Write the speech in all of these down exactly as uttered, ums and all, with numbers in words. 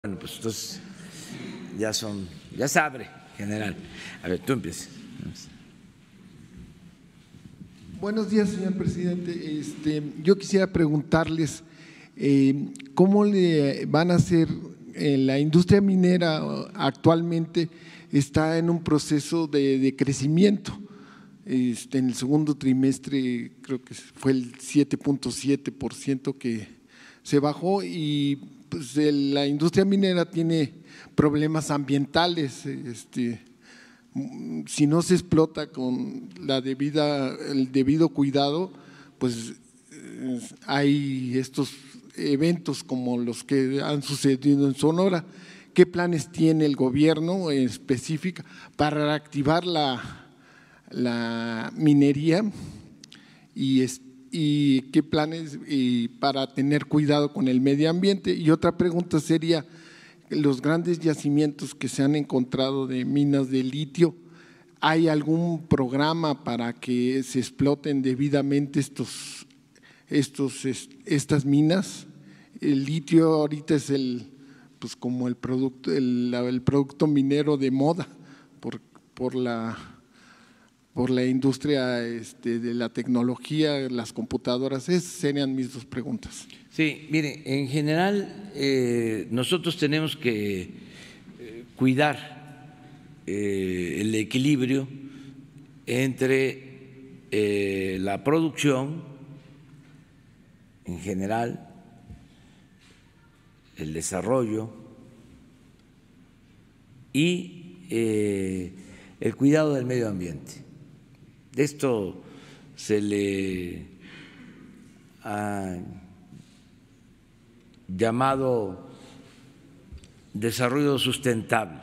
Bueno, pues entonces ya son, ya se abre, general. A ver, tú empiezas. Buenos días, señor presidente. Este, yo quisiera preguntarles eh, cómo le van a hacer. Eh, la industria minera actualmente está en un proceso de, de crecimiento. Este, en el segundo trimestre creo que fue el siete punto siete por ciento que se bajó y pues, el, la industria minera tiene problemas ambientales. Este, si no se explota con la debida, el debido cuidado, pues hay estos eventos como los que han sucedido en Sonora. ¿Qué planes tiene el gobierno en específico para reactivar la, la minería y, y qué planes y para tener cuidado con el medio ambiente? Y otra pregunta sería, los grandes yacimientos que se han encontrado de minas de litio, ¿hay algún programa para que se exploten debidamente estos, estos, estas minas? El litio ahorita es el, pues como el producto, el, el producto minero de moda por, por, la, por la industria este, de la tecnología, las computadoras. Esas serían mis dos preguntas. Sí, mire, en general eh, nosotros tenemos que eh, cuidar eh, el equilibrio entre eh, la producción en general, el desarrollo y eh, el cuidado del medio ambiente. Esto se le ha llamado desarrollo sustentable.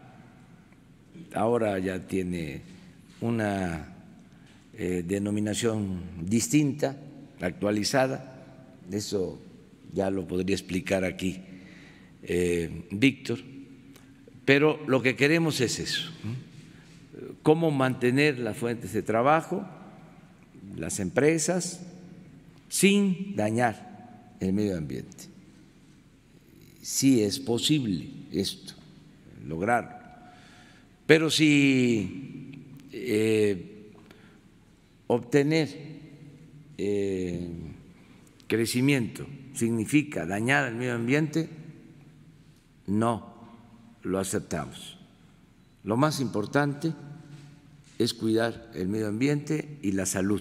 Ahora ya tiene una eh, denominación distinta, actualizada. Eso ya lo podría explicar aquí eh, Víctor. Pero lo que queremos es eso, ¿no? Cómo mantener las fuentes de trabajo, las empresas, sin dañar el medio ambiente. Sí es posible esto, lograrlo, pero si eh, obtener eh, crecimiento significa dañar el medio ambiente, no lo aceptamos. Lo más importante es cuidar el medio ambiente y la salud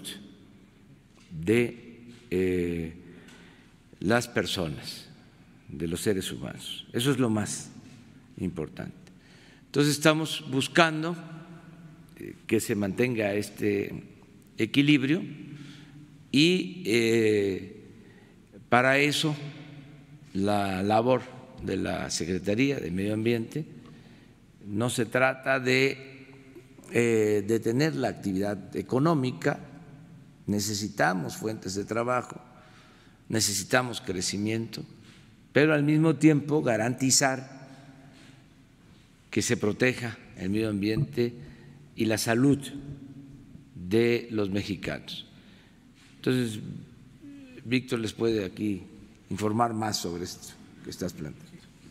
de eh, las personas, de los seres humanos. Eso es lo más importante. Entonces estamos buscando que se mantenga este equilibrio y eh, para eso la labor de la Secretaría de Medio Ambiente no se trata de eh, detener la actividad económica, necesitamos fuentes de trabajo, necesitamos crecimiento, pero al mismo tiempo garantizar que se proteja el medio ambiente y la salud de los mexicanos. Entonces, Víctor les puede aquí informar más sobre esto que estás planteando.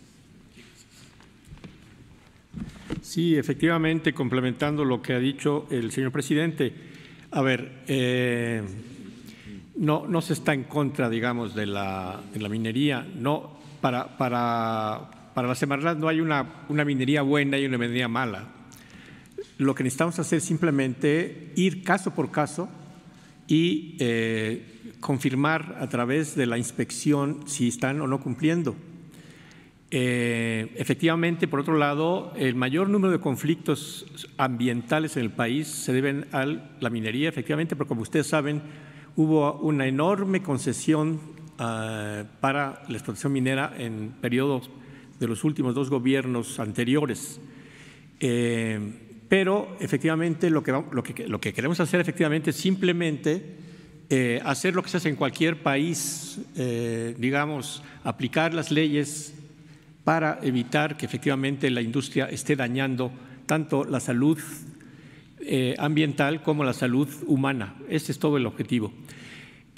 Sí, efectivamente, complementando lo que ha dicho el señor presidente. A ver, eh, no, no se está en contra, digamos, de la, de la minería. No, para, para, para la Semarnat no hay una, una minería buena y una minería mala. Lo que necesitamos hacer es simplemente ir caso por caso y eh, confirmar a través de la inspección si están o no cumpliendo. Eh, efectivamente, por otro lado, el mayor número de conflictos ambientales en el país se deben a la minería, efectivamente, porque como ustedes saben, hubo una enorme concesión uh, para la explotación minera en periodos de los últimos dos gobiernos anteriores. Eh, pero, efectivamente, lo que, lo, que, lo que queremos hacer efectivamente es simplemente eh, hacer lo que se hace en cualquier país, eh, digamos, aplicar las leyes para evitar que efectivamente la industria esté dañando tanto la salud eh, ambiental como la salud humana. Ese es todo el objetivo.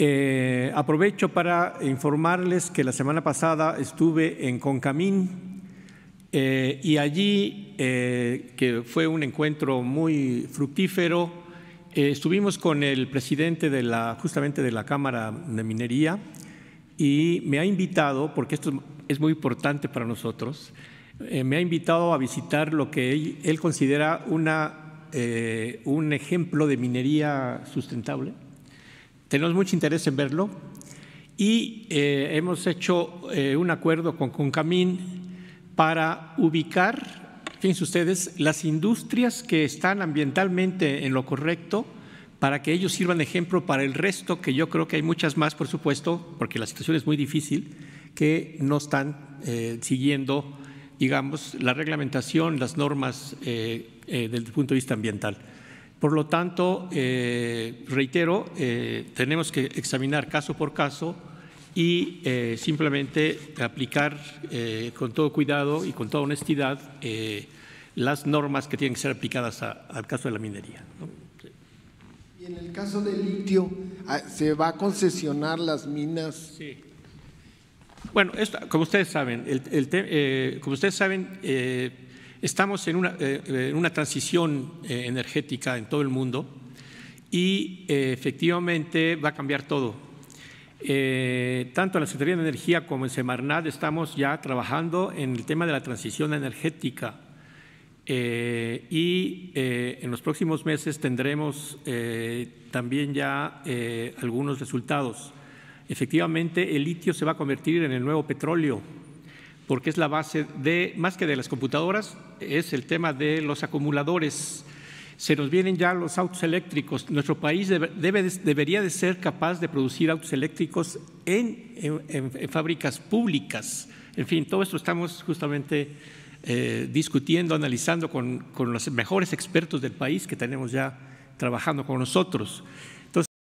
Eh, aprovecho para informarles que la semana pasada estuve en Concamín Eh, y allí, eh, que fue un encuentro muy fructífero, eh, estuvimos con el presidente de la, justamente de la Cámara de Minería, y me ha invitado, porque esto es muy importante para nosotros, eh, me ha invitado a visitar lo que él, él considera una, eh, un ejemplo de minería sustentable. Tenemos mucho interés en verlo y eh, hemos hecho eh, un acuerdo con Concamín para ubicar, fíjense ustedes, las industrias que están ambientalmente en lo correcto, para que ellos sirvan de ejemplo para el resto, que yo creo que hay muchas más, por supuesto, porque la situación es muy difícil, que no están eh, siguiendo, digamos, la reglamentación, las normas eh, eh, desde el punto de vista ambiental. Por lo tanto, eh, reitero, eh, tenemos que examinar caso por caso y eh, simplemente aplicar eh, con todo cuidado y con toda honestidad eh, las normas que tienen que ser aplicadas a, al caso de la minería, ¿no? Y en el caso del litio, ¿se va a concesionar las minas? Sí. Bueno, esto, como ustedes saben, el, el te, eh, como ustedes saben, eh, estamos en una, eh, en una transición eh, energética en todo el mundo y eh, efectivamente va a cambiar todo. Eh, tanto en la Secretaría de Energía como en Semarnat estamos ya trabajando en el tema de la transición energética. Eh, y eh, en los próximos meses tendremos eh, también ya eh, algunos resultados. Efectivamente, el litio se va a convertir en el nuevo petróleo, porque es la base de, más que de las computadoras, es el tema de los acumuladores. Se nos vienen ya los autos eléctricos. Nuestro país debe, debe, debería de ser capaz de producir autos eléctricos en, en, en fábricas públicas. En fin, todo esto estamos justamente Eh, discutiendo, analizando con, con los mejores expertos del país que tenemos ya trabajando con nosotros.